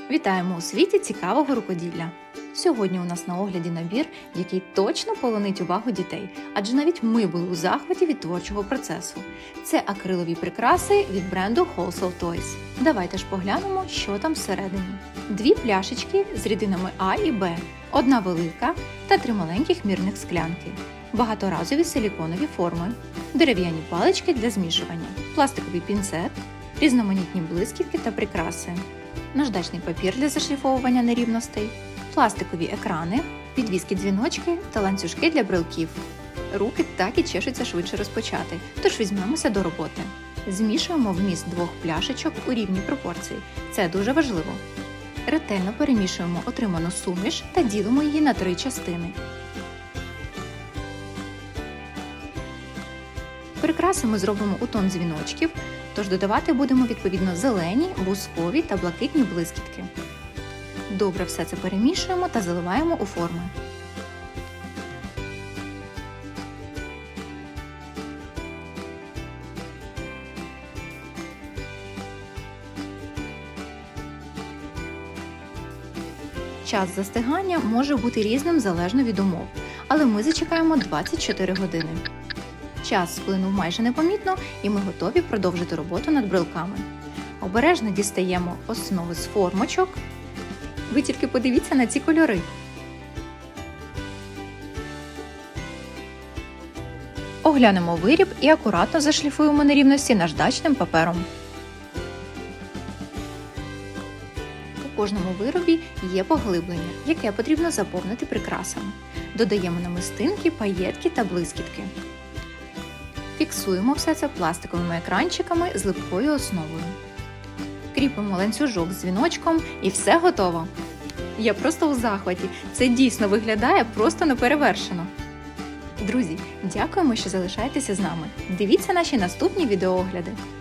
Вітаємо у світі цікавого рукоділля! Сьогодні у нас на огляді набір, який точно полонить увагу дітей, адже навіть ми були у захваті від творчого процесу. Це акрилові прикраси від бренду Wholesale Toys. Давайте ж поглянемо, що там всередині. Дві пляшечки з рідинами А і Б, одна велика та три маленьких мірних склянки, багаторазові силіконові форми, дерев'яні палички для змішування, пластиковий пінцет, різноманітні блискітки та прикраси, наждачний папір для зашліфовування нерівностей, пластикові екрани, підвіски дзвіночки та ланцюжки для брелків. Руки так і чешуться швидше розпочати, тож візьмемося до роботи. Змішуємо вміст двох пляшечок у рівній пропорції. Це дуже важливо. Ретельно перемішуємо отриману суміш та ділимо її на 3 частини. Прикраси ми зробимо у тон дзвіночків, тож додавати будемо відповідно зелені, бускові та блакитні блискітки. Добре все це перемішуємо та заливаємо у форми. Час застигання може бути різним залежно від умов, але ми зачекаємо 24 години. Час сплинув майже непомітно і ми готові продовжити роботу над брелками. Обережно дістаємо основи з формочок. Ви тільки подивіться на ці кольори. Оглянемо виріб і акуратно зашліфуємо нерівності наждачним папером. У кожному виробі є поглиблення, яке потрібно заповнити прикрасами. Додаємо намистинки, паєтки та блискітки. Фіксуємо все це пластиковими екранчиками з липкою основою. Кріпимо ланцюжок з дзвіночком і все готово! Я просто у захваті! Це дійсно виглядає просто неперевершено! Друзі, дякуємо, що залишаєтеся з нами! Дивіться наші наступні відеоогляди!